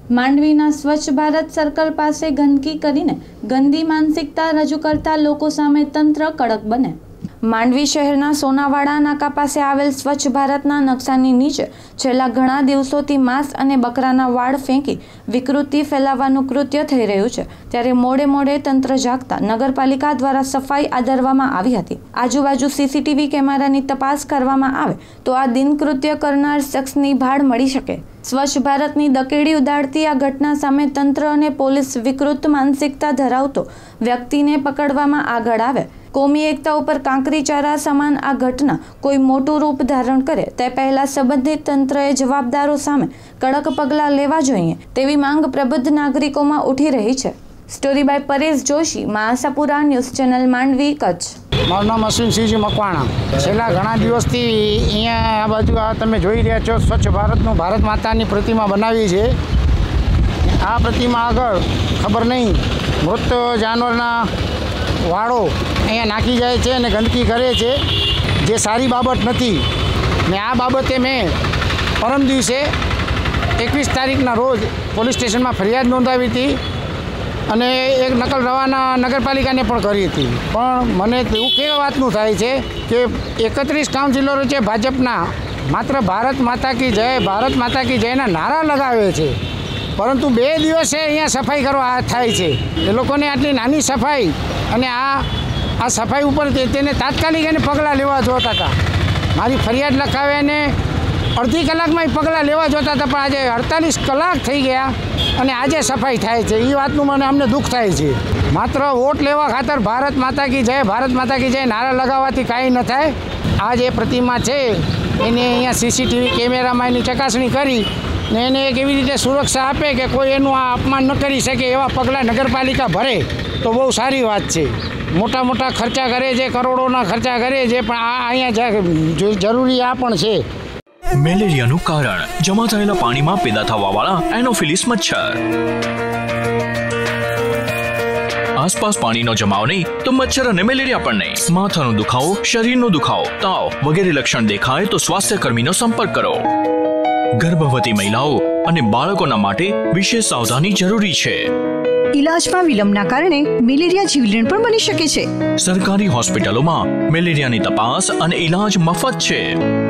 માંડવીના સ્વચ્છ ભારત સર્કલ પાસે ગંદકી કરીને ગંદી માનસિકતા રજૂ કરતા લોકો સામે તંત્ર કડક બને। માંડવી શહેરના સોનાવાડા નાકા પાસે આવેલ સ્વચ્છ ભારતના નકશાની નીચે છેલ્લા ઘણા દિવસોથી માંસ અને બકરાના વાળ ફેંકી વિકૃતિ ફેલાવવાનું કૃત્ય થઈ રહ્યું છે। ત્યારે મોડે મોડે તંત્ર જાગતા નગરપાલિકા દ્વારા સફાઈ આદરવામાં આવી હતી। આજુબાજુ સીસીટીવી કેમેરાની તપાસ કરવામાં આવે તો આ દિનકૃત્ય કરનાર શખ્સની ભાળ મળી શકે। સ્વચ્છ ભારતની દકેડી ઉડાડતી આ ઘટના સામે તંત્ર અને પોલીસ વિકૃત માનસિકતા ધરાવતો વ્યક્તિને પકડવામાં આગળ આવે। કોમી એકતા ઉપર કાંકરી ચારા સમાન આ ઘટના કોઈ મોટું રૂપ ધારણ કરે તે પહેલા સંબંધિત તંત્રએ જવાબદારો સામે કડક પગલાં લેવા જોઈએ તેવી માંગ પ્રબુદ્ધ નાગરિકોમાં ઉઠી રહી છે। Story by Paresh Joshi, Ashapura news channel, Mandvi, Kutch. મારું નામ અશ્વિનસિંહજી મકવાણા। છેલ્લા ઘણા દિવસથી અહીંયા આ બાજુ તમે જોઈ રહ્યા છો સ્વચ્છ ભારતનું ભારત માતાની પ્રતિમા બનાવી છે। આ પ્રતિમા આગળ ખબર નહીં મૃત જાનવરના વાળો અહીંયા નાખી જાય છે અને ગંદકી કરે છે, જે સારી બાબત નથી। ને આ બાબતે મેં પરમ દિવસે 21 તારીખના રોજ પોલીસ સ્ટેશનમાં ફરિયાદ નોંધાવી હતી અને એક નકલ રવાના નગરપાલિકાને પણ કરી હતી। પણ મને એવું કેવા વાતનું થાય છે કે 31 કાઉન્સિલરો છે ભાજપના, માત્ર ભારત માતા કી જય, ભારત માતા કી જયના નારા લગાવે છે, પરંતુ 2 દિવસે અહીંયા સફાઈ કરવા થાય છે। એ લોકોને આટલી નાની સફાઈ અને આ સફાઈ ઉપર તેને તાત્કાલિક એને પગલાં લેવા જોતા હતા। મારી ફરિયાદ લખાવ્યાને અડધી કલાકમાં પગલાં લેવા જોતા હતા, પણ આજે 48 કલાક થઈ ગયા અને આજે સફાઈ થાય છે। એ વાતનું અમને દુઃખ થાય છે। માત્ર વોટ લેવા ખાતર ભારત માતા કી જય, ભારત માતા કી જય નારા લગાવવાથી કાંઈ ન થાય। આ જે પ્રતિમા છે એને અહીંયા સીસીટીવી કેમેરામાં એની ચકાસણી કરી ને એને એક એવી રીતે સુરક્ષા આપે કે કોઈ એનું આ અપમાન ન કરી શકે એવા પગલાં નગરપાલિકા ભરે તો બહુ સારી વાત છે। મોટા મોટા ખર્ચા કરે છે, કરોડોના ખર્ચા કરે છે, પણ આ અહીંયા જરૂરી આ પણ છે। મેલેરિયાનું કારણ જમા થયેલા પાણીમાં પેદા થવાવાળા એનોફિલિસ મચ્છર। આસપાસ પાણીનો જમાવ નહીં તો મચ્છર અને મેલેરિયા પણ નહીં। માથાનો દુખાવો, શરીરનો દુખાવો, તાવ વગેરે લક્ષણ દેખાય તો સ્વાસ્થ્ય કર્મીનો સંપર્ક કરો। ગર્ભવતી મહિલાઓ અને બાળકોના માટે વિશેષ સાવધાની જરૂરી છે। इलाजમાં વિલંબના કારણે મેલેરિયા જીવલેણ પણ બની શકે છે। સરકારી હોસ્પિટલોમાં મેલેરિયાની તપાસ અને ઇલાજ મફત છે।